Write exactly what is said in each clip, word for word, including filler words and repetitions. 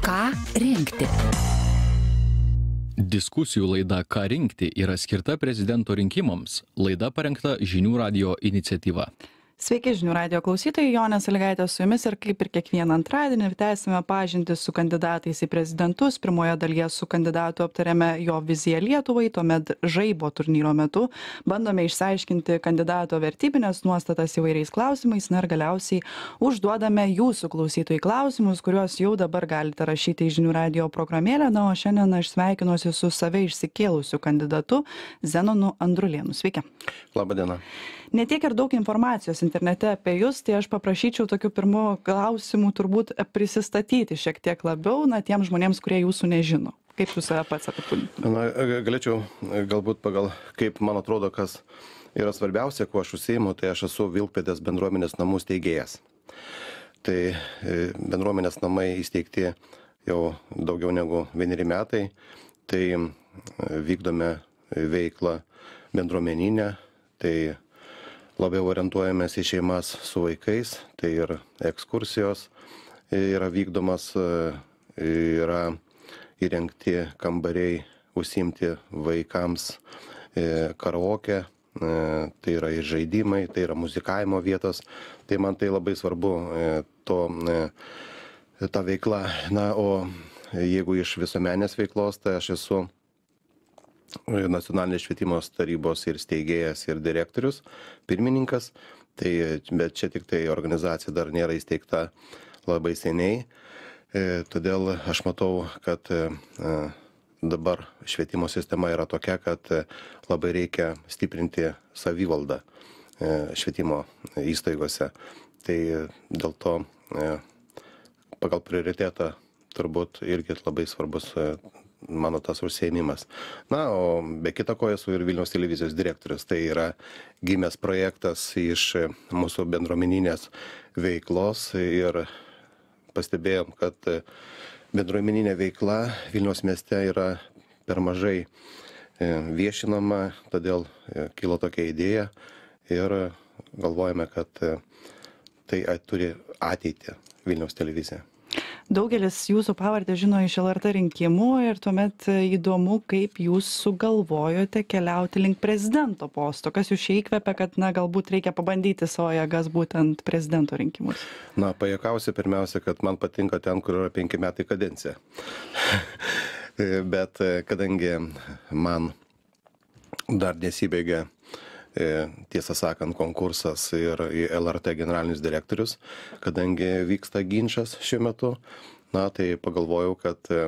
Ką rinkti? Diskusijų laida Ką rinkti yra skirta prezidento rinkimams. Laida parengta Žinių radijo iniciatyva. Sveiki žinių radijo klausytojai, Jonė Sąlygaitė su jumis ir kaip ir kiekvieną antradienį tęsime pažintį su kandidatais į prezidentus. Pirmoje dalyje su kandidatu aptarėme jo viziją Lietuvai, tuomet žaibo turnyro metu bandome išsiaiškinti kandidato vertybinės nuostatas įvairiais klausimais, na ir galiausiai užduodame jūsų klausytojai klausimus, kuriuos jau dabar galite rašyti į žinių radijo programėlę. Na, o šiandien aš sveikinuosi su save išsikėlusiu kandidatu Zenonu Andrulėnu. Sveiki. Labą dieną. Ne tiek ir daug informacijos internete apie jūs, tai aš paprašyčiau tokių pirmų klausimų turbūt prisistatyti šiek tiek labiau, na, tiems žmonėms, kurie jūsų nežino. Kaip jūs save pats apibūdintumėte? Na, galėčiau galbūt pagal, kaip man atrodo, kas yra svarbiausia, kuo aš užsiimu, tai aš esu Vilkpėdės bendruomenės namų steigėjas. Tai bendruomenės namai įsteigti jau daugiau negu vieneri metai, tai vykdome veiklą bendruomeninę, tai labiau orientuojamės į šeimas su vaikais, tai ir ekskursijos yra vykdomas, yra įrengti kambariai užsiimti vaikams, karaoke, tai yra ir žaidimai, tai yra muzikavimo vietos, tai man tai labai svarbu to, ta veikla. Na, o jeigu iš visuomenės veiklos, tai aš esu Nacionalinės švietimo tarybos ir steigėjas ir direktorius, pirmininkas, tai, bet čia tik tai organizacija dar nėra įsteigta labai seniai, e, todėl aš matau, kad e, dabar švietimo sistema yra tokia, kad e, labai reikia stiprinti savivaldą e, švietimo įstaigose. Tai dėl to e, pagal prioritetą turbūt irgi labai svarbus e, mano tas užsiėmimas. Na, o be kita ko esu ir Vilniaus televizijos direktorius. Tai yra gimęs projektas iš mūsų bendruomeninės veiklos ir pastebėjom, kad bendruomeninė veikla Vilniaus mieste yra per mažai viešinama, todėl kilo tokia idėja ir galvojame, kad tai turi ateitį Vilniaus televizija. Daugelis jūsų pavardę žino iš L R T rinkimų ir tuomet įdomu, kaip jūs sugalvojote keliauti link prezidento posto. Kas jūs čia įkvepia, kad, na, galbūt reikia pabandyti savo jėgas būtent prezidento rinkimus? Na, pajuokausiu pirmiausia, kad man patinka ten, kur yra penki metai kadencija. Bet kadangi man dar nesibaigė, tiesą sakant, konkursas ir į L R T generalinius direktorius, kadangi vyksta ginčas šiuo metu, na, tai pagalvojau, kad e,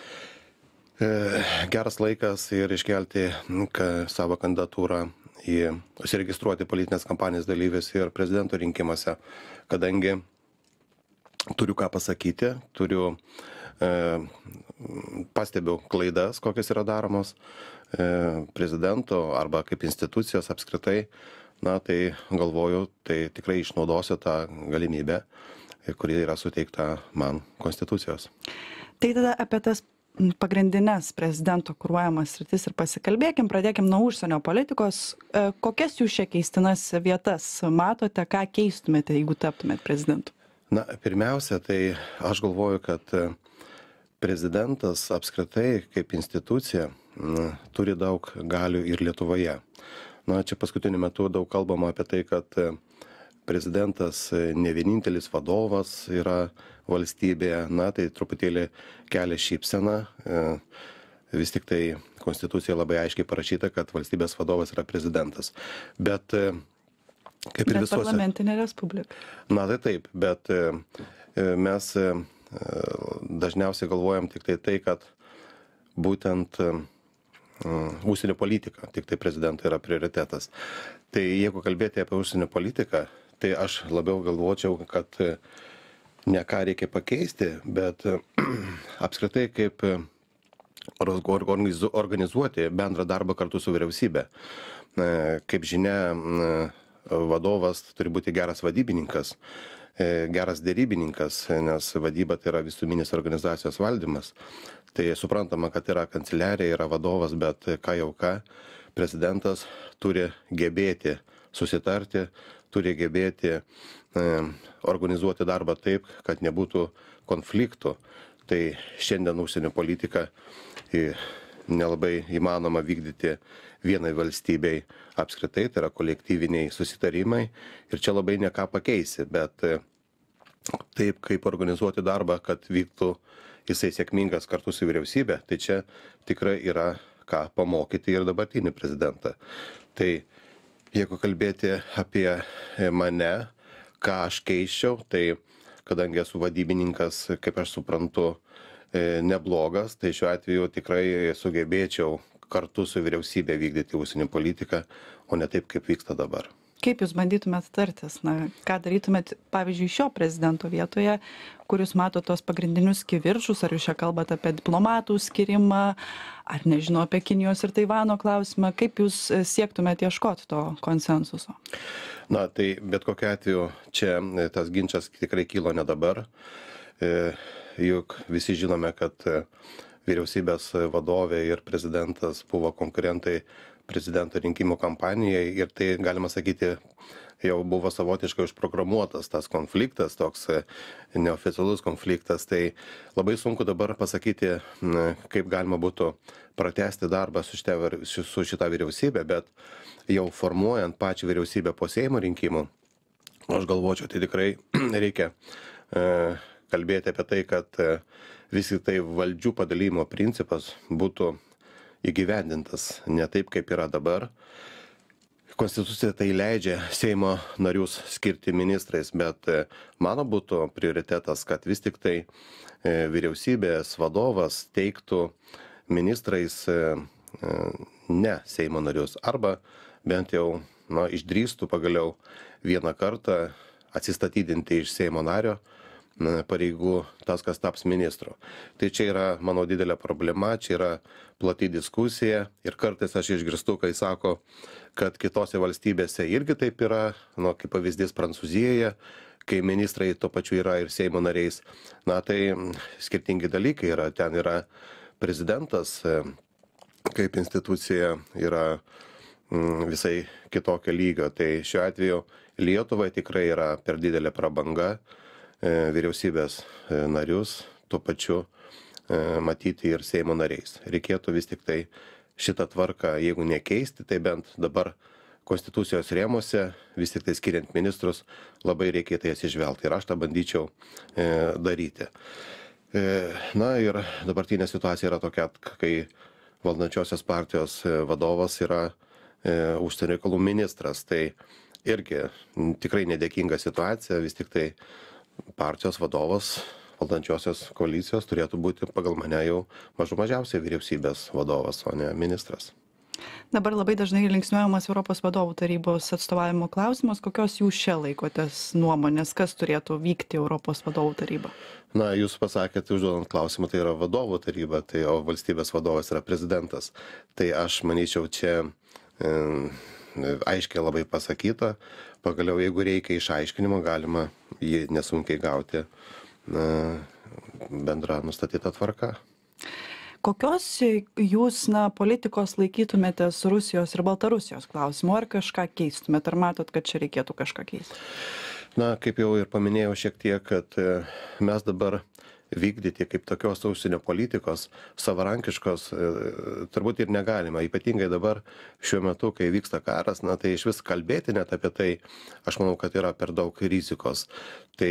geras laikas ir iškelti ka, savo kandidatūrą į užsiregistruoti politinės kampanijos dalyvis ir prezidento rinkimuose, kadangi turiu ką pasakyti, turiu e, pastebiu klaidas, kokios yra daromos prezidento arba kaip institucijos apskritai, na, tai galvoju, tai tikrai išnaudosiu tą galimybę, kuri yra suteikta man konstitucijos. Tai tada apie tas pagrindinės prezidento kuruojamas sritis ir pasikalbėkim, pradėkim nuo užsienio politikos. Kokias jūs čia keistinas vietas matote, ką keistumėte, jeigu taptumėt prezidentu? Na, pirmiausia, tai aš galvoju, kad prezidentas apskritai kaip institucija na, turi daug galių ir Lietuvoje. Na, čia paskutiniu metu daug kalbama apie tai, kad prezidentas ne vienintelis vadovas yra valstybėje, na, tai truputėlį kelia šypseną. Vis tik tai konstitucijoje labai aiškiai parašyta, kad valstybės vadovas yra prezidentas. Bet kaip ir bet visose... parlamentinė respublika. Na, tai taip, bet mes dažniausiai galvojam tik tai tai, kad būtent užsienio politika, tik tai prezidentui yra prioritetas. Tai jeigu kalbėti apie užsienio politiką, tai aš labiau galvočiau, kad ne ką reikia pakeisti, bet apskritai kaip organizuoti bendrą darbą kartu su vyriausybė. Kaip žinia, vadovas turi būti geras vadybininkas, geras dėrybininkas, nes vadyba tai yra visuminis organizacijos valdymas. Tai suprantama, kad yra kanceliarija, yra vadovas, bet ką jau ką, prezidentas turi gebėti susitarti, turi gebėti e, organizuoti darbą taip, kad nebūtų konfliktų tai šiandien užsienio politika nelabai įmanoma vykdyti vienai valstybei apskritai, tai yra kolektyviniai susitarimai ir čia labai ne ką pakeisi, bet taip kaip organizuoti darbą, kad vyktų jisai sėkmingas kartu su vyriausybė, tai čia tikrai yra ką pamokyti ir dabartinį prezidentą. Tai jeigu kalbėti apie mane, ką aš keiščiau, tai kadangi esu vadybininkas, kaip aš suprantu, neblogas, tai šiuo atveju tikrai sugebėčiau kartu su vyriausybė vykdyti užsienio politiką, o ne taip, kaip vyksta dabar. Kaip jūs bandytumėt tartis? Na, ką darytumėt, pavyzdžiui, šio prezidento vietoje, kur jūs matote tos pagrindinius kivirčus, ar jūs čia kalbate apie diplomatų skirimą, ar nežinau, apie Kinijos ir Taivano klausimą, kaip jūs siektumėt ieškoti to konsensuso? Na, tai bet kokiu atveju čia tas ginčas tikrai kilo ne dabar. E, juk visi žinome, kad vyriausybės vadovė ir prezidentas buvo konkurentai prezidento rinkimų kampanijai ir tai, galima sakyti, jau buvo savotiškai užprogramuotas tas konfliktas, toks neoficialus konfliktas. Tai labai sunku dabar pasakyti, kaip galima būtų pratęsti darbą su šita, su šita vyriausybė, bet jau formuojant pačią vyriausybę po Seimo rinkimų, aš galvočiau, tai tikrai reikia e, kalbėti apie tai, kad vis tik tai valdžių padalymo principas būtų įgyvendintas ne taip, kaip yra dabar. Konstitucija tai leidžia Seimo narius skirti ministrais, bet mano būtų prioritetas, kad vis tik tai vyriausybės vadovas teiktų ministrais ne Seimo narius, arba bent jau na, išdrįstų pagaliau vieną kartą atsistatydinti iš Seimo nario pareigų tas, kas taps ministru. Tai čia yra mano didelė problema, čia yra plati diskusija ir kartais aš išgirstu, kai sako, kad kitose valstybėse irgi taip yra, nu, kaip pavyzdys Prancūzijoje, kai ministrai tuo pačiu yra ir Seimo nariais. Na, tai skirtingi dalykai yra, ten yra prezidentas, kaip institucija yra visai kitokio lygio. Tai šiuo atveju Lietuvai tikrai yra per didelė prabanga vyriausybės narius, tuo pačiu matyti ir Seimo nariais. Reikėtų vis tik tai šitą tvarką, jeigu nekeisti, tai bent dabar konstitucijos rėmose, vis tik tai skiriant ministrus, labai reikėtų jas išvelgti. Ir aš tą bandyčiau daryti. Na ir dabartinė situacija yra tokia, kai valdančiosios partijos vadovas yra užsienio reikalų ministras. Tai irgi tikrai nedėkinga situacija, vis tik tai partijos vadovas valdančiosios koalicijos turėtų būti pagal mane jau mažų mažiausiai vyriausybės vadovas, o ne ministras. Dabar labai dažnai linksniuojamas Europos vadovų tarybos atstovavimo klausimas. Kokios jūs čia laikotės nuomonės, kas turėtų vykti Europos vadovų taryba? Na, jūs pasakėte, užduodant klausimą, tai yra vadovų taryba, tai, o valstybės vadovas yra prezidentas. Tai aš manyčiau, čia e, aiškiai labai pasakyta. Pagaliau, jeigu reikia išaiškinimo, galima jį nesunkiai gauti na, bendrą nustatytą tvarką. Kokios jūs na, politikos laikytumėtės Rusijos ir Baltarusijos klausimu? Ar kažką keistumėt? Ar matot, kad čia reikėtų kažką keisti? Na, kaip jau ir paminėjau šiek tiek, kad mes dabar vykdyti kaip tokios užsienio politikos savarankiškos turbūt ir negalima. Ypatingai dabar šiuo metu, kai vyksta karas, na tai iš vis kalbėti net apie tai, aš manau, kad yra per daug rizikos. Tai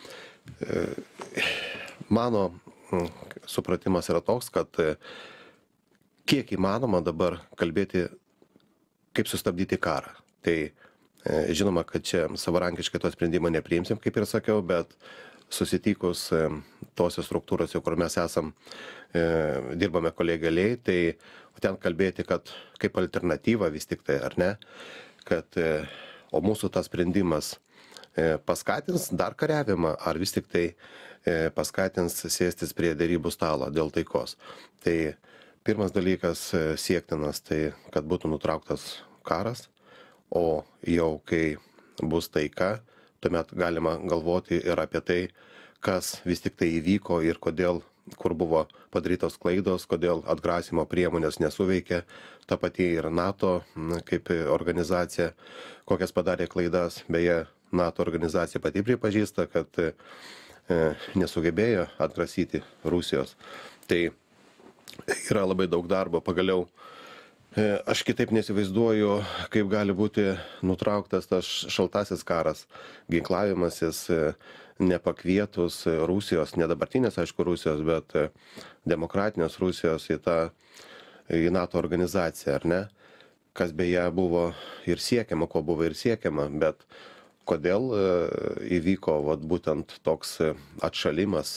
mano supratimas yra toks, kad kiek įmanoma dabar kalbėti, kaip sustabdyti karą. Tai žinoma, kad čia savarankiškai to sprendimo nepriimsim, kaip ir sakiau, bet susitikus tose struktūrose, kur mes esam, e, dirbame kolegialiai, tai ten kalbėti, kad kaip alternatyva vis tik tai, ar ne, kad, e, o mūsų tas sprendimas e, paskatins dar kariavimą, ar vis tik tai e, paskatins sėstis prie derybų stalo dėl taikos. Tai pirmas dalykas e, siektinas, tai kad būtų nutrauktas karas, o jau kai bus taika, tuomet galima galvoti ir apie tai, kas vis tik tai įvyko ir kodėl, kur buvo padarytos klaidos, kodėl atgrasimo priemonės nesuveikė. Ta pati ir NATO kaip organizacija, kokias padarė klaidas. Beje, NATO organizacija pati pripažįsta, kad nesugebėjo atgrasyti Rusijos. Tai yra labai daug darbo. Pagaliau aš kitaip nesivaizduoju, kaip gali būti nutrauktas tas šaltasis karas, ginklavimasis nepakvietus Rusijos, ne dabartinės, aišku, Rusijos, bet demokratinės Rusijos į tą į NATO organizaciją, ar ne? Kas beje buvo ir siekiama, ko buvo ir siekiama, bet kodėl įvyko vat, būtent toks atšalimas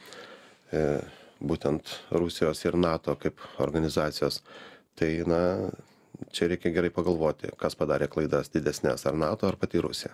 būtent Rusijos ir NATO kaip organizacijos. Tai, na, čia reikia gerai pagalvoti, kas padarė klaidas didesnės, ar NATO, ar pati Rusija.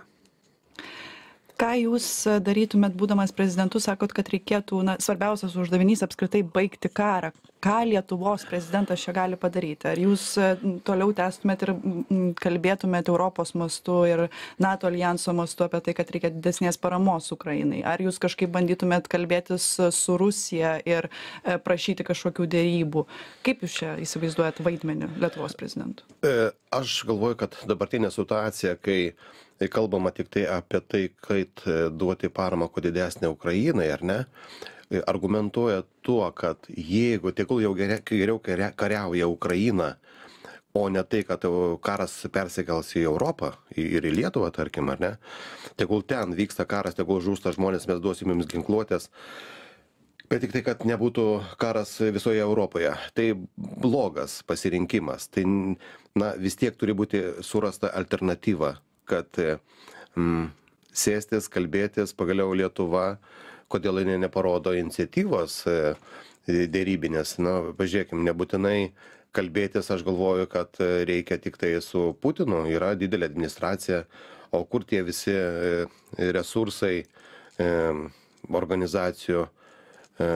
Ką jūs darytumėt, būdamas prezidentu, sakot, kad reikėtų, na, svarbiausias uždavinys apskritai baigti karą. Ką Lietuvos prezidentas čia gali padaryti? Ar jūs toliau tęstumėt ir kalbėtumėt Europos mastu ir NATO aljanso mastu apie tai, kad reikia didesnės paramos Ukrainai? Ar jūs kažkaip bandytumėt kalbėtis su Rusija ir prašyti kažkokių dėrybų? Kaip jūs čia įsivaizduojat vaidmenį Lietuvos prezidentų? Aš galvoju, kad dabartinė situacija, kai kalbama tik tai apie tai, kaip duoti paramą kuo didesnę Ukrainai, ar ne, argumentuoja tuo, kad jeigu tegul jau geriau kariauja Ukraina, o ne tai, kad karas persikels į Europą ir į Lietuvą, tarkim, ar ne, tegul ten vyksta karas, tegul žūsta žmonės, mes duosim jums ginkluotės, bet tik tai, kad nebūtų karas visoje Europoje. Tai blogas pasirinkimas. Tai, na, vis tiek turi būti surasta alternatyva, kad mm, sėstis, kalbėtis, pagaliau Lietuva, kodėl jinai neparodo iniciatyvos e, dėrybinės. Na, pažiūrėkim, nebūtinai kalbėtis, aš galvoju, kad reikia tik tai su Putinu, yra didelė administracija, o kur tie visi e, resursai e, organizacijų, e,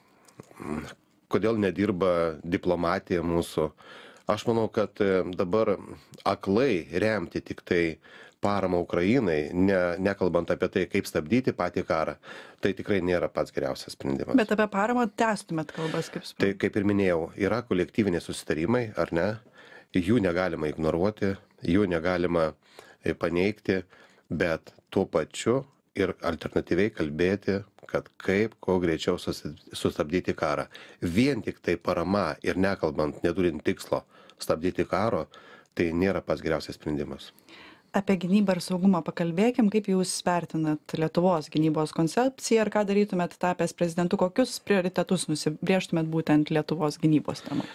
kodėl nedirba diplomatija mūsų. Aš manau, kad dabar aklai remti tik tai paramą Ukrainai, ne, nekalbant apie tai, kaip stabdyti patį karą, tai tikrai nėra pats geriausias sprendimas. Bet apie paramą tęstumėt kalbas, kaip suprantu. Tai kaip ir minėjau, yra kolektyviniai susitarimai, ar ne? Jų negalima ignoruoti, jų negalima paneigti, bet tuo pačiu ir alternatyviai kalbėti, kad kaip kuo greičiau sustabdyti karą. Vien tik tai parama ir nekalbant, neturint tikslo stabdyti karo, tai nėra pats geriausias sprendimas. Apie gynybą ir saugumą pakalbėkim, kaip jūs vertinat Lietuvos gynybos koncepciją ir ką darytumėt tapęs prezidentu, kokius prioritetus nusibrėžtumėt būtent Lietuvos gynybos temą?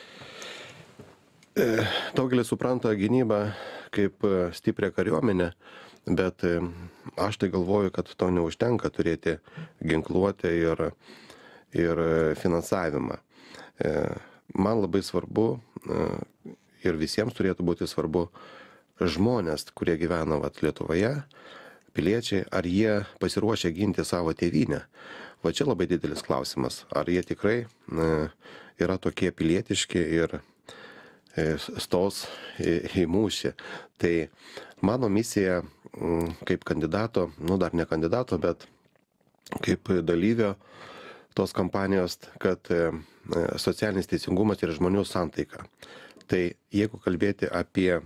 Daugelis supranta gynybą kaip stiprią kariuomenę, bet aš tai galvoju, kad to neužtenka turėti ginkluotę ir, ir finansavimą. Man labai svarbu ir visiems turėtų būti svarbu žmonės, kurie gyvena vat, Lietuvoje, piliečiai, ar jie pasiruošę ginti savo tėvynę. Va čia labai didelis klausimas, ar jie tikrai yra tokie pilietiški ir stos į, į mūšį. Tai mano misija kaip kandidato, nu dar ne kandidato, bet kaip dalyvio tos kampanijos, kad socialinis teisingumas ir žmonių santaika. Tai jeigu kalbėti apie,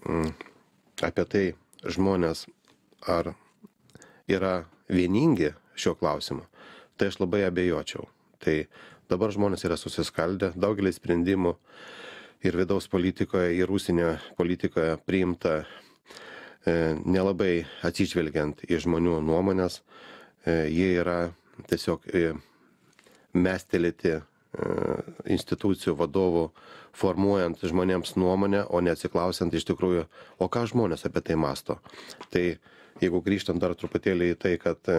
apie tai žmonės, ar yra vieningi šio klausimu, tai aš labai abejočiau. Tai dabar žmonės yra susiskaldę, daugelis sprendimų ir vidaus politikoje, ir užsienio politikoje priimta e, nelabai atsižvelgiant į žmonių nuomonės. E, jie yra tiesiog e, mestelėti e, institucijų vadovų, formuojant žmonėms nuomonę, o neatsiklausiant iš tikrųjų, o ką žmonės apie tai masto. Tai jeigu grįžtant dar truputėlį į tai, kad e,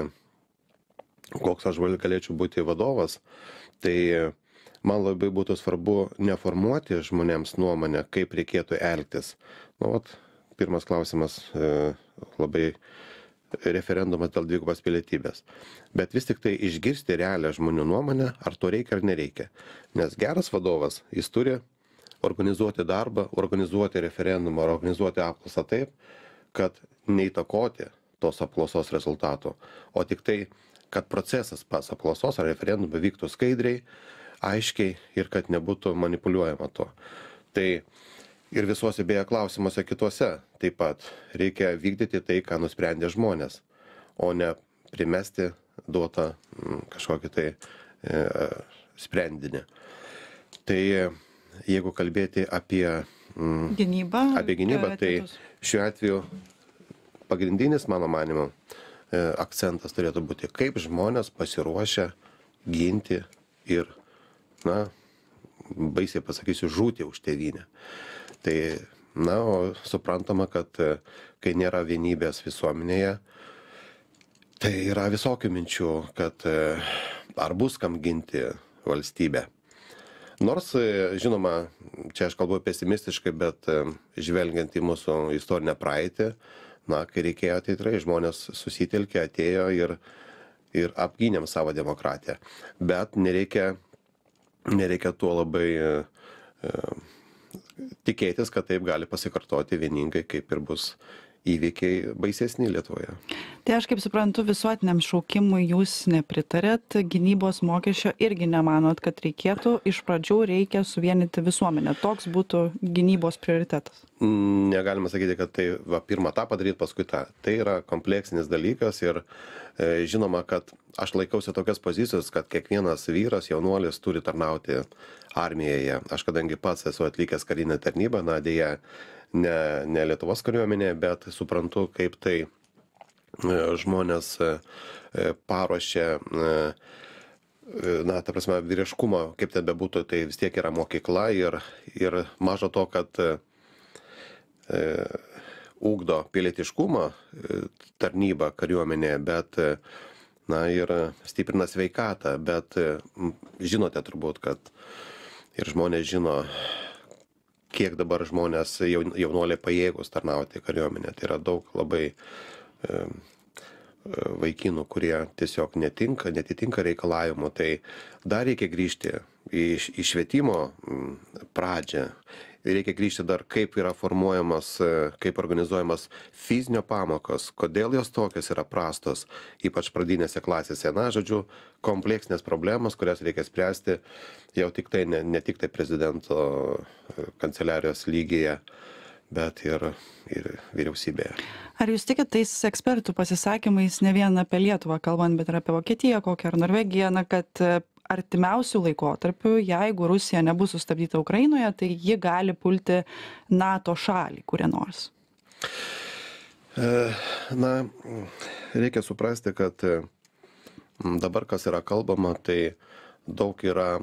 koks aš galėčiau būti vadovas, tai man labai būtų svarbu neformuoti žmonėms nuomonę, kaip reikėtų elgtis. Nu, vat, pirmas klausimas, e, labai referendumas dėl dvigubos pilietybės. Bet vis tik tai išgirsti realią žmonių nuomonę, ar to reikia ar nereikia. Nes geras vadovas, jis turi organizuoti darbą, organizuoti referendumą, organizuoti apklausą taip, kad neįtakoti tos apklausos rezultatų, o tik tai, kad procesas pas apklausos ar referendumą vyktų skaidriai, aiškiai ir kad nebūtų manipuliuojama to. Tai ir visuose beje klausimuose kituose taip pat reikia vykdyti tai, ką nusprendė žmonės, o ne primesti duotą kažkokį tai sprendinį. Tai jeigu kalbėti apie gynybą, apie gynybą tai šiuo atveju pagrindinis, mano manymu, akcentas turėtų būti, kaip žmonės pasiruošia ginti ir, na, baisiai pasakysiu, žūti už tėvynę. Tai, na, o suprantama, kad kai nėra vienybės visuomenėje, tai yra visokių minčių, kad ar bus kam ginti valstybę. Nors, žinoma, čia aš kalbu pesimistiškai, bet žvelgiant į mūsų istorinę praeitį, na, kai reikėjo, tai tikrai žmonės susitelkė, atėjo ir, ir apgynėm savo demokratiją. Bet nereikia, nereikia tuo labai e, tikėtis, kad taip gali pasikartoti vieningai, kaip ir bus įvykiai baisesni Lietuvoje. Tai aš kaip suprantu, visuotiniam šaukimui jūs nepritarėt, gynybos mokesčio irgi nemanot, kad reikėtų, iš pradžių reikia suvienyti visuomenę. Toks būtų gynybos prioritetas. Negalima sakyti, kad tai va, pirmą tą padaryti, paskui tą. Tai yra kompleksinis dalykas ir e, žinoma, kad aš laikausi tokios pozicijos, kad kiekvienas vyras, jaunuolis turi tarnauti armijoje. Aš kadangi pats esu atlikęs karinę tarnybą, na, dėja, ne, ne Lietuvos kariuomenė, bet suprantu, kaip tai e, žmonės e, paruošia, e, na, ta prasme, vyriškumo, kaip ten bebūtų, tai vis tiek yra mokykla ir, ir mažo to, kad e, ugdo pilietiškumą e, tarnybą kariuomenėje, bet e, na, ir stiprina sveikatą, bet e, žinote turbūt, kad ir žmonės žino, kiek dabar žmonės jaunuoliai pajėgus tarnauti kariuomenę. Tai yra daug labai e, vaikinų, kurie tiesiog netinka, netitinka reikalavimų. Tai dar reikia grįžti į, į švietimo pradžią. Reikia grįžti dar, kaip yra formuojamas, kaip organizuojamas fizinio pamokos, kodėl jos tokios yra prastos, ypač pradinėse klasėse. Na, žodžiu, kompleksinės problemos, kurias reikia spręsti jau tik tai, ne, ne tik tai prezidento kanceliarijos lygyje, bet ir, ir vyriausybėje. Ar jūs tikit tais ekspertų pasisakymais, ne vien apie Lietuvą kalbant, bet ir apie Vokietiją, kokią ar Norvegiją, na, kad artimiausių laikotarpių, jeigu Rusija nebus sustabdyta Ukrainoje, tai ji gali pulti NATO šalį, kurią nors? Na, reikia suprasti, kad dabar, kas yra kalbama, tai daug yra,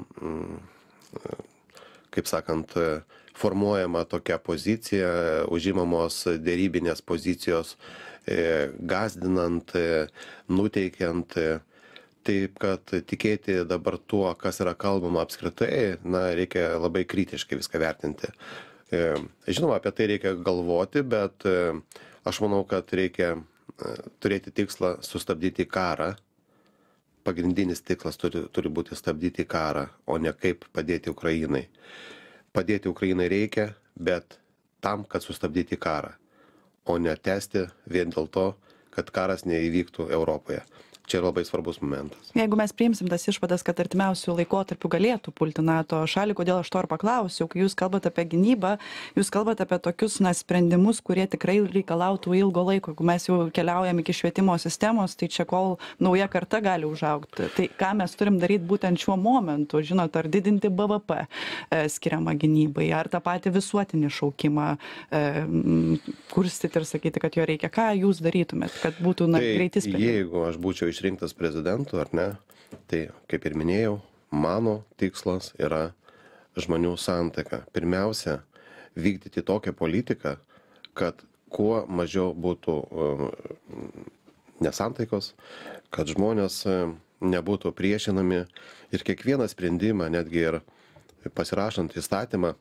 kaip sakant, formuojama tokia pozicija, užimamos dėrybinės pozicijos, gazdinant, nuteikiant. Taip, kad tikėti dabar tuo, kas yra kalbama apskritai, na, reikia labai kritiškai viską vertinti. Žinoma, apie tai reikia galvoti, bet aš manau, kad reikia turėti tikslą sustabdyti karą. Pagrindinis tikslas turi, turi būti stabdyti karą, o ne kaip padėti Ukrainai. Padėti Ukrainai reikia, bet tam, kad sustabdyti karą, o ne tęsti vien dėl to, kad karas neįvyktų Europoje. Čia yra labai svarbus momentas. Jeigu mes priimsim tas išvadas, kad artimiausių laikotarpių galėtų pulti NATO šalį, kodėl aš to ir paklausiau, kai jūs kalbate apie gynybą, jūs kalbate apie tokius, na, sprendimus, kurie tikrai reikalautų ilgo laiko. Jeigu mes jau keliaujam iki švietimo sistemos, tai čia kol nauja karta gali užaugti. Tai ką mes turim daryti būtent šiuo momentu, žinot, ar didinti B V P e, skiriamą gynybai, ar tą patį visuotinį šaukimą e, kurstyti ir sakyti, kad jo reikia. Ką jūs darytumėt, kad būtų, na, tai greiti sprendimai? Jeigu aš būčiau išrinktas prezidentu, ar ne, tai, kaip ir minėjau, mano tikslas yra žmonių santaika. Pirmiausia, vykdyti tokią politiką, kad kuo mažiau būtų uh, nesantaikos, kad žmonės uh, nebūtų priešinami ir kiekvieną sprendimą, netgi ir pasirašant įstatymą,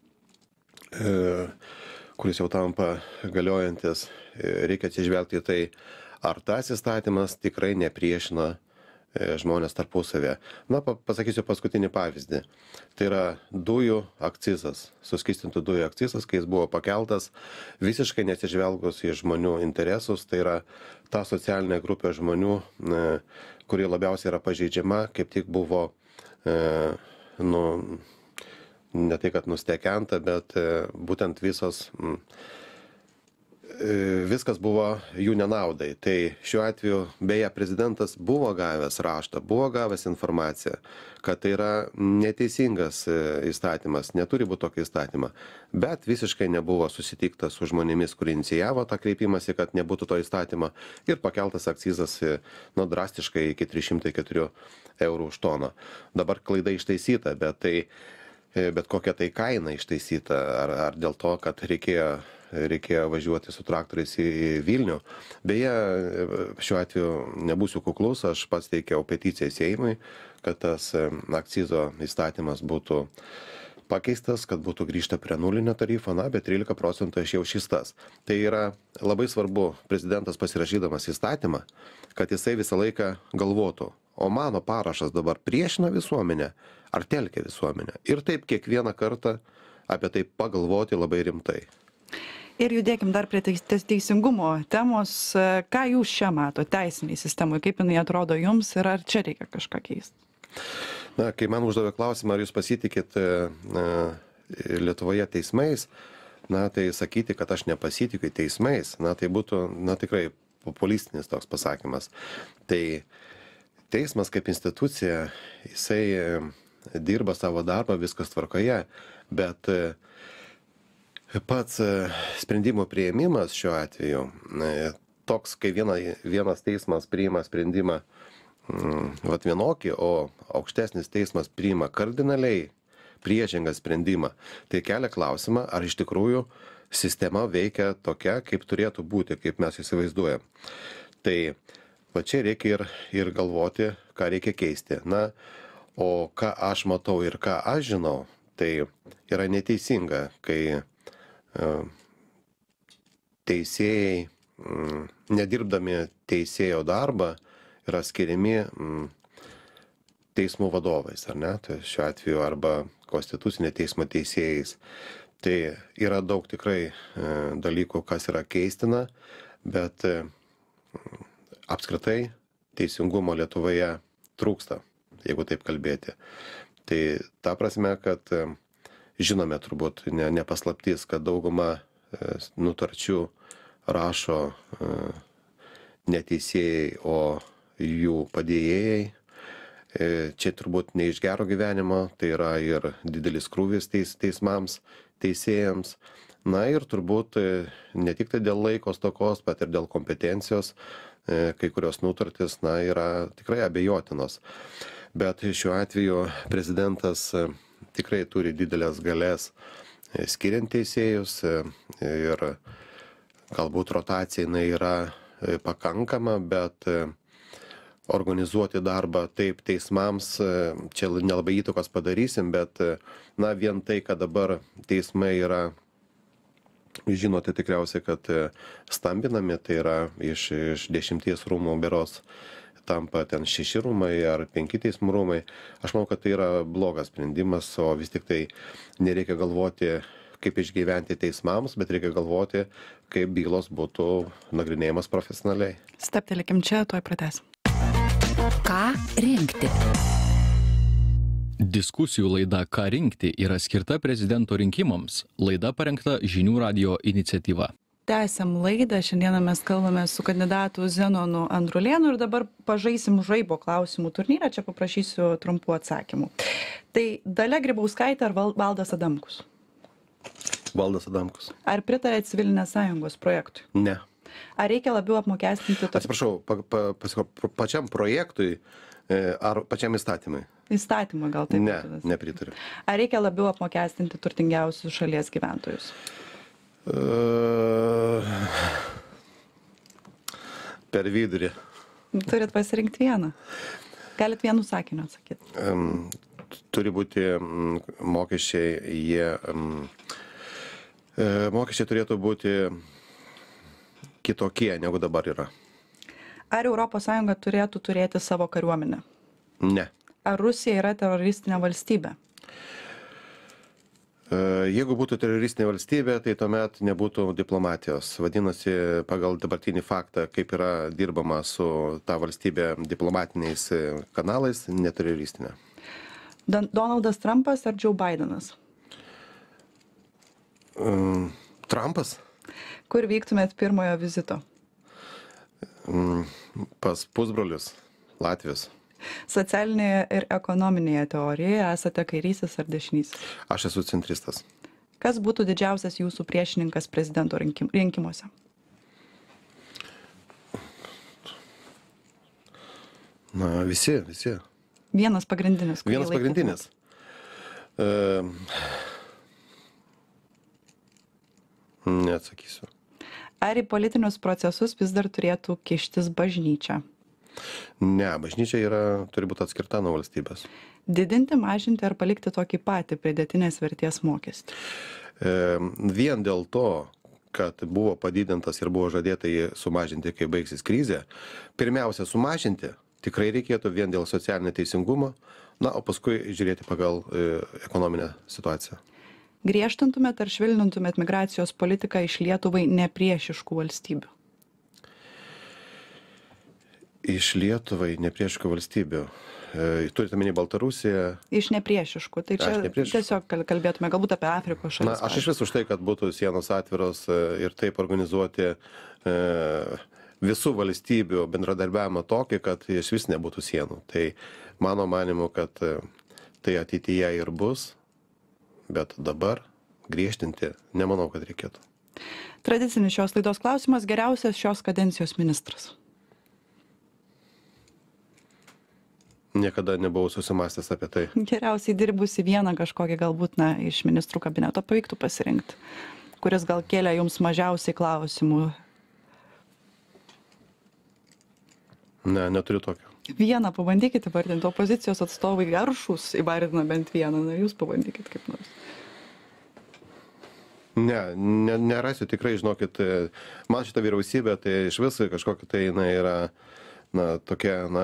uh, kuris jau tampa galiojantis, uh, reikia atsižvelgti į tai, ar tas įstatymas tikrai nepriešina žmonės tarpusavėje. Na, pasakysiu paskutinį pavyzdį. Tai yra dujų akcizas, suskystintų dujų akcizas, kai jis buvo pakeltas, visiškai nesižvelgus į žmonių interesus. Tai yra ta socialinė grupė žmonių, kuri labiausiai yra pažeidžiama, kaip tik buvo, nu, ne tai, kad nustekenta, bet būtent visos viskas buvo jų nenaudai. Tai šiuo atveju, beje, prezidentas buvo gavęs raštą, buvo gavęs informaciją, kad tai yra neteisingas įstatymas, neturi būti tokio įstatymą, bet visiškai nebuvo susitikta su žmonėmis, kurie inicijavo tą kreipimąsi, kad nebūtų to įstatymo, ir pakeltas akcizas nu, drastiškai iki trys šimtai keturi eurų už toną. Dabar klaida ištaisyta, bet, tai, bet kokia tai kaina ištaisyta, ar, ar dėl to, kad reikėjo reikėjo važiuoti su traktoriais į Vilnių. Beje, šiuo atveju nebūsiu kuklus, aš pats teikiau peticiją Seimui, kad tas akcizo įstatymas būtų pakeistas, kad būtų grįžta prie nulinio tarifo, na, bet trylika procentų aš jau šis tas. Tai yra labai svarbu, prezidentas pasirašydamas įstatymą, kad jisai visą laiką galvotų, o mano parašas dabar priešina visuomenę, ar telkia visuomenę. Ir taip kiekvieną kartą apie tai pagalvoti labai rimtai. Ir judėkim dar prie teisingumo temos. Ką jūs čia mato teisiniai sistemai, kaip jinai atrodo jums ir ar čia reikia kažką keisti? Na, kai man uždavė klausimą, ar jūs pasitikit na, Lietuvoje teismais, na, tai sakyti, kad aš nepasitikiu teismais, na, tai būtų, na, tikrai populistinis toks pasakymas. Tai teismas kaip institucija, jisai dirba savo darbą, viskas tvarkoje, bet pats sprendimo priėmimas šiuo atveju, toks, kai viena, vienas teismas priima sprendimą vat vienokį, o aukštesnis teismas priima kardinaliai priešingą sprendimą, tai kelia klausimą, ar iš tikrųjų sistema veikia tokia, kaip turėtų būti, kaip mes įsivaizduojam. Tai va čia reikia ir, ir galvoti, ką reikia keisti. Na, o ką aš matau ir ką aš žinau, tai yra neteisinga, kai teisėjai, nedirbdami teisėjo darbą, yra skiriami teismų vadovais, ar ne? Tai šiuo atveju arba konstitucinio teismo teisėjais. Tai yra daug tikrai dalykų, kas yra keistina, bet apskritai teisingumo Lietuvoje trūksta, jeigu taip kalbėti. Tai ta prasme, kad žinome turbūt, ne, ne paslaptis, kad dauguma e, nutarčių rašo e, ne teisėjai, o jų padėjėjai. E, čia turbūt ne iš gero gyvenimo, tai yra ir didelis krūvis teis, teismams, teisėjams. Na ir turbūt e, ne tik tai dėl laiko stokos, bet ir dėl kompetencijos, e, kai kurios nutartis, na, yra tikrai abejotinos. Bet šiuo atveju prezidentas e, tikrai turi didelės galės skiriant teisėjus ir galbūt rotacija jinai yra pakankama, bet organizuoti darbą taip teismams, čia nelabai įtakos padarysim, bet na vien tai, kad dabar teismai yra, žinote tikriausiai, kad stambinami, tai yra iš, iš dešimties rūmų beros tampa ten šeši rūmai ar penki teismų rūmai. Aš manau, kad tai yra blogas sprendimas, o vis tik tai nereikia galvoti, kaip išgyventi teismams, bet reikia galvoti, kaip bylos būtų nagrinėjimas profesionaliai. Steptelėkim čia, tuoj pratęsim. Ką rinkti? Diskusijų laida Ką rinkti yra skirta prezidento rinkimams. Laida parengta Žinių radijo iniciatyva. Tęsiam laidą. Šiandieną mes kalbame su kandidatu Zenonu Andrulėnu ir dabar pažaisim žaibo klausimų turnyrą. Čia paprašysiu trumpų atsakymų. Tai Dalia Grybauskaitė ar Valdas Adamkus? Valdas Adamkus. Ar pritarė civilinės sąjungos projektui? Ne. Ar reikia labiau apmokestinti... Atsiprašau, pa, pa, pa, pačiam projektui ar pačiam įstatymui? Įstatymą gal taip? Ne, nepritariu. Ar reikia labiau apmokestinti turtingiausius šalies gyventojus? Uh, per vidurį. Turit pasirinkti vieną. Galit vienu sakiniu atsakyti. Um, turi būti um, mokesčiai, jie, um, uh, mokesčiai turėtų būti kitokie, negu dabar yra. Ar Europos Sąjunga turėtų turėti savo kariuomenę? Ne. Ar Rusija yra teroristinė valstybė? Jeigu būtų teroristinė valstybė, tai tuomet nebūtų diplomatijos. Vadinasi, pagal dabartinį faktą, kaip yra dirbama su ta valstybė diplomatiniais kanalais, neteroristinė. Donaldas Trumpas ar Joe Bidenas? Um, Trumpas? Kur vyktumėt pirmojo vizito? Mm, pas pusbrolius, Latvijos. Socialinėje ir ekonominėje teorijoje esate kairysis ar dešinysis? Aš esu centristas. Kas būtų didžiausias jūsų priešininkas prezidento rinkim, rinkimuose? Na, visi, visi. Vienas pagrindinis. kurį Vienas laikytumėt? pagrindinis. E, neatsakysiu. Ar į politinius procesus vis dar turėtų kištis bažnyčia? Ne, bažnyčia yra, turi būti atskirta nuo valstybės. Didinti, mažinti ar palikti tokį patį pridėtinės vertės mokestį? E, vien dėl to, kad buvo padidintas ir buvo žadėta jį sumažinti, kai baigsis krizė, pirmiausia sumažinti tikrai reikėtų vien dėl socialinio teisingumo, na, o paskui žiūrėti pagal e, ekonominę situaciją. Griežtintumėt ar švelnintumėt migracijos politiką iš Lietuvai nepriešiškų valstybių? Iš Lietuvai nepriešiškų valstybių. E, turite minį Baltarusiją. Iš nepriešiškų. Tai čia Aš nepriešiškų. tiesiog kal- kalbėtume galbūt apie Afrikos šalis. Na, aš iš vis už tai, kad būtų sienos atviros e, ir taip organizuoti e, visų valstybių bendradarbiavimą tokį, kad iš vis nebūtų sienų. Tai mano manimu, kad e, tai ateityje ir bus, bet dabar griežtinti nemanau, kad reikėtų. Tradicinis šios laidos klausimas: geriausias šios kadencijos ministras? Niekada nebuvau susimastęs apie tai. Geriausiai dirbusi vieną kažkokį galbūt, na, iš ministrų kabineto pavyktų pasirinkti, kuris gal kėlė jums mažiausiai klausimų. Ne, neturiu tokio. Vieną pabandykit įvardinti, opozicijos atstovai aršus įvardina bent vieną, na jūs pabandykit kaip nors. Ne, ne, nerasiu tikrai, žinokit, e, man šita vyriausybė, tai iš viso kažkokia tai jinai yra, na, tokia, na,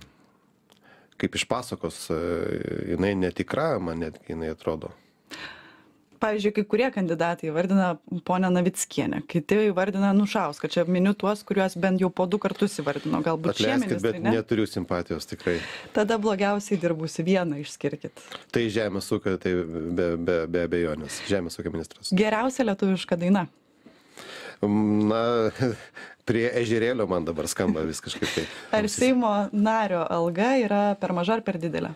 kaip iš pasakos, e, jinai netikra, man netgi jinai atrodo. Pavyzdžiui, kai kurie kandidatai įvardina ponę Navickienę, kiti įvardina Anušauską. Čia miniu tuos, kuriuos bent jau po du kartus įvardino. Galbūt šie Atleiskit, ministrai, bet ne? neturiu simpatijos tikrai. Tada blogiausiai dirbusi vieną išskirkit. Tai žemės ūkio, tai be, be, be abejonės. Žemės ūkio ministras. Geriausia lietuviška daina. Na, prie ežerėlio man dabar skamba vis kažkaip tai. Ar Seimo nario alga yra per maža ar per didelė?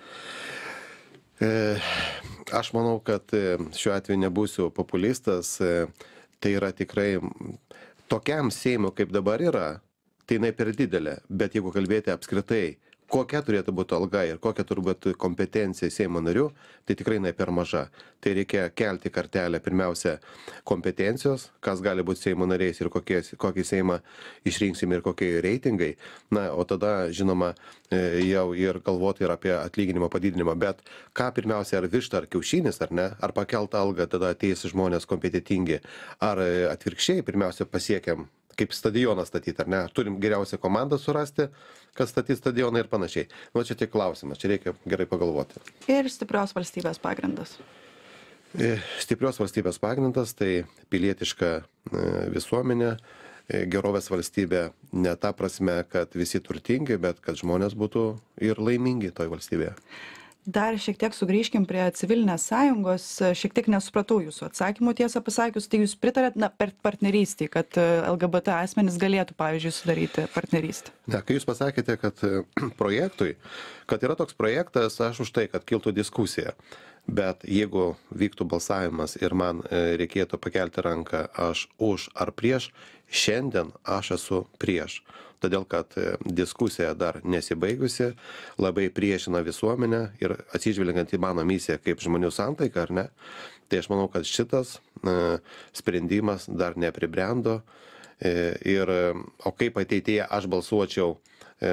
E, aš manau, kad e, šiuo atveju nebūsiu populistas. E, tai yra tikrai tokiam Seimui, kaip dabar yra, tai jinai per didelė. Bet jeigu kalbėti apskritai, kokia turėtų būti alga ir kokia turi būti kompetencija Seimo narių, tai tikrai jinai per maža. Tai reikia kelti kartelę pirmiausia kompetencijos, kas gali būti Seimo nariais ir kokie, kokį Seimą išrinksim ir kokie reitingai. Na, o tada, žinoma, jau ir galvoti ir apie atlyginimo padidinimą. Bet ką pirmiausia, ar višta, ar kiaušinis, ar ne? Ar pakeltą algą, tada ateis žmonės kompetentingi. Ar atvirkščiai pirmiausia pasiekiam, kaip stadioną statyti, ar ne? Turim geriausią komandą surasti, kad statys stadioną ir panašiai. Nu, čia tik klausimas, čia reikia gerai pagalvoti. Ir stiprios valstybės pagrindas. Stiprios valstybės pagrindas tai pilietiška visuomenė, gerovės valstybė ne ta prasme, kad visi turtingi, bet kad žmonės būtų ir laimingi toj valstybėje. Dar šiek tiek sugrįžkim prie civilinės sąjungos. Šiek tiek nesupratau jūsų atsakymų, tiesą pasakius. Tai jūs pritarėt, na, per partnerystį, kad L G B T asmenys galėtų, pavyzdžiui, sudaryti partnerystę? Ne, kai jūs pasakėte, kad projektui, kad yra toks projektas, aš už tai, kad kiltų diskusija. Bet jeigu vyktų balsavimas ir man reikėtų pakelti ranką, aš už ar prieš, šiandien aš esu prieš. Todėl, kad diskusija dar nesibaigusi, labai priešina visuomenę ir atsižvelgiant į mano misiją kaip žmonių santaiką, ar ne, tai aš manau, kad šitas e, sprendimas dar nepribrendo. E, ir, o kaip ateityje aš balsuočiau e,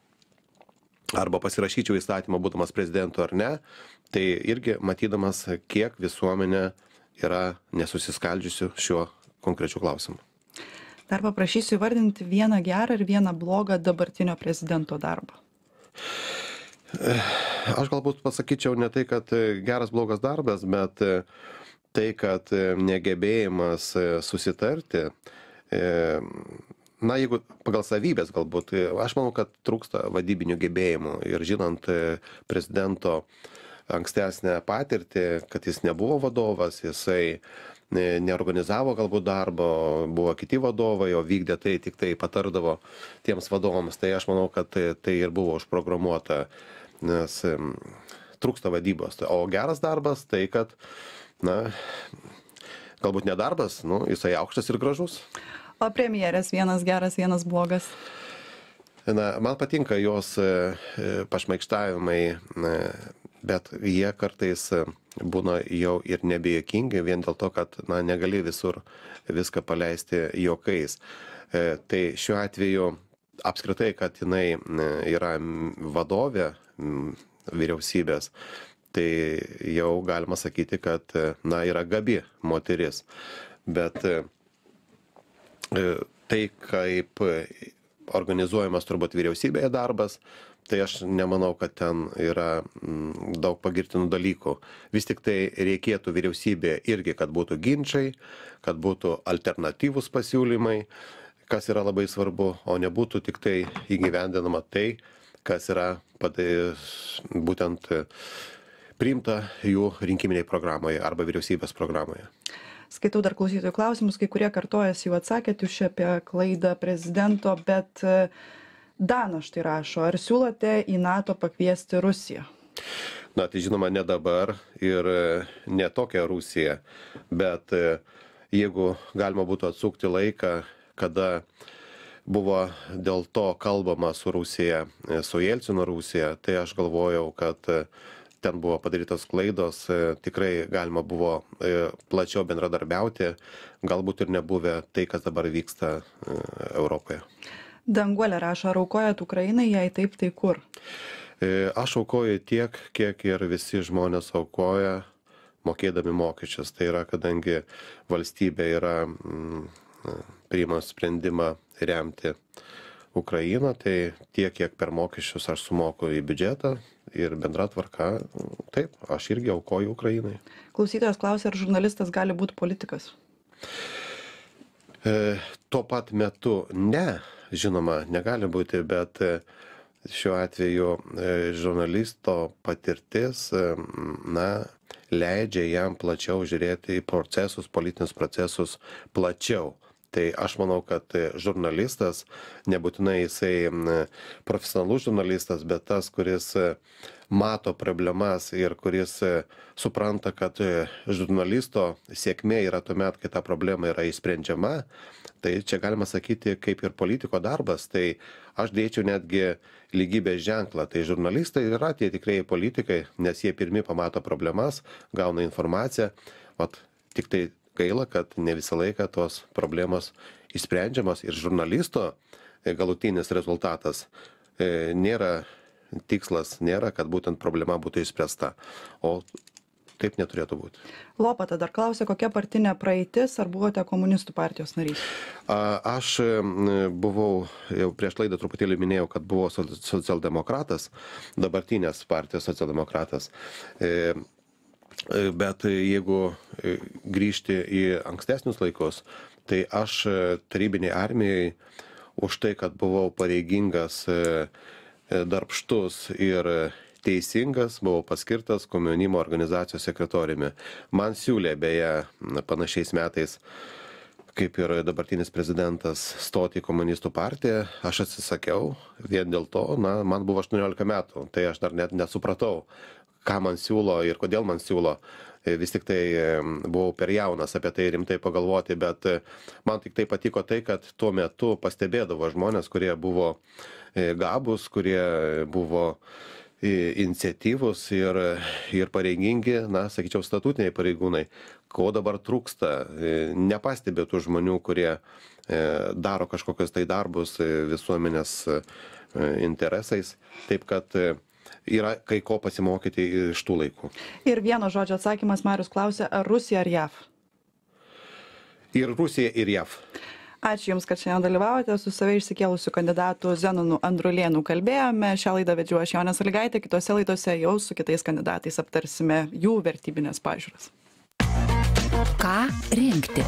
arba pasirašyčiau įstatymą būdamas prezidentu ar ne, tai irgi matydamas, kiek visuomenė yra nesusiskaldžiusi šiuo konkrečiu klausimu. Dar paprašysiu įvardinti vieną gerą ir vieną blogą dabartinio prezidento darbą. Aš galbūt pasakyčiau ne tai, kad geras blogas darbas, bet tai, kad negebėjimas susitarti, na, jeigu pagal savybės galbūt, aš manau, kad trūksta vadybinių gebėjimų ir žinant prezidento ankstesnę patirtį, kad jis nebuvo vadovas, jisai ne- neorganizavo galbūt darbo, buvo kiti vadovai, o vykdė tai, tik tai patardavo tiems vadovams. Tai aš manau, kad tai, tai ir buvo užprogramuota, nes em, trūksta vadybos. O geras darbas tai, kad, na, galbūt nedarbas, nu, jisai aukštas ir gražus. O premjerės vienas geras, vienas blogas. Na, man patinka jos e, e, pašmaikštavimai, e, bet jie kartais e, būna jau ir nebejokingi vien dėl to, kad na, negali visur viską paleisti juokais. E, tai šiuo atveju apskritai, kad jinai e, yra vadovė m, vyriausybės, tai jau galima sakyti, kad e, na, yra gabi moteris. Bet e, tai, kaip organizuojamas turbūt vyriausybėje darbas, tai aš nemanau, kad ten yra mm, daug pagirtinų dalykų. Vis tik tai reikėtų vyriausybėje irgi, kad būtų ginčiai, kad būtų alternatyvūs pasiūlymai, kas yra labai svarbu, o nebūtų tik tai įgyvendinama tai, kas yra padai, būtent priimta jų rinkiminėje programoje arba vyriausybės programoje. Skaitau dar klausytojų klausimus, kai kurie kartojas jau atsakėt jūs čia apie klaidą prezidento, bet e, Danas štai rašo, ar siūlote į NATO pakviesti Rusiją? Na, tai žinoma, ne dabar ir e, ne tokia Rusija, bet e, jeigu galima būtų atsukti laiką, kada buvo dėl to kalbama su Rusija, e, su Jelcino Rusija, tai aš galvojau, kad e, ten buvo padarytos klaidos, tikrai galima buvo plačiau bendradarbiauti, galbūt ir nebuvę tai, kas dabar vyksta Europoje. Danguolė rašo, ar aukojat Ukrainai, jei taip, tai kur? Aš aukoju tiek, kiek ir visi žmonės aukoja, mokėdami mokesčius. Tai yra, kadangi valstybė yra mm, priima sprendimą remti Ukrainą, tai tiek, kiek per mokesčius aš sumoku į biudžetą ir bendra tvarka, taip, aš irgi aukoju Ukrainai. Klausytojas klausia, ar žurnalistas gali būti politikas? E, tuo pat metu ne, žinoma, negali būti, bet e, šiuo atveju e, žurnalisto patirtis, e, na, leidžia jam plačiau žiūrėti į procesus, politinius procesus plačiau. Tai aš manau, kad žurnalistas, nebūtinai jisai profesionalus žurnalistas, bet tas, kuris mato problemas ir kuris supranta, kad žurnalisto sėkmė yra tuomet, kai ta problema yra išsprendžiama, tai čia galima sakyti kaip ir politiko darbas, tai aš dėčiau netgi lygybės ženklą. Tai žurnalistai yra tie tikrieji politikai, nes jie pirmi pamato problemas, gauna informaciją, vat tik tai gaila, kad ne visą laiką tos problemos išsprendžiamos ir žurnalisto galutinis rezultatas e, nėra tikslas, nėra, kad būtent problema būtų išspręsta, o taip neturėtų būti. Lopata dar klausė, kokia partinė praeitis, ar buvote komunistų partijos narys? A, aš buvau, jau prieš laidą truputėlį minėjau, kad buvau socialdemokratas, dabartinės partijos socialdemokratas. E, Bet jeigu grįžti į ankstesnius laikus, tai aš tarybinėje armijoje už tai, kad buvau pareigingas, darbštus ir teisingas, buvau paskirtas komjaunimo organizacijos sekretoriumi. Man siūlė beje panašiais metais, kaip ir dabartinis prezidentas, stoti į komunistų partiją. Aš atsisakiau vien dėl to, na, man buvo aštuoniolika metų, tai aš dar net nesupratau, ką man siūlo ir kodėl man siūlo. Vis tik tai buvau per jaunas apie tai rimtai pagalvoti, bet man tik tai patiko tai, kad tuo metu pastebėdavo žmonės, kurie buvo gabūs, kurie buvo iniciatyvūs ir, ir pareigingi, na, sakyčiau, statutiniai pareigūnai. Ko dabar trūksta? Nepastebė tų žmonių, kurie daro kažkokius tai darbus visuomenės interesais. Taip kad yra kai ko pasimokyti iš tų laikų. Ir vieno žodžio atsakymas, Marius klausė, ar Rusija ar J A V? Ir Rusija, ir J A V. Ačiū Jums, kad šiandien dalyvavote. Su save išsikėlusiu kandidatu Zenonu Andrulėnu kalbėjome. Šią laidą vedžiau aš, Jonė Sąlygaitė. Kitose laidose jau su kitais kandidatais aptarsime jų vertybinės pažiūras. Ką rinkti?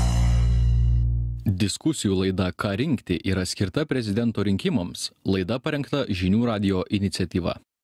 Diskusijų laida Ką rinkti yra skirta prezidento rinkimams. Laida parengta Žinių radijo iniciatyva.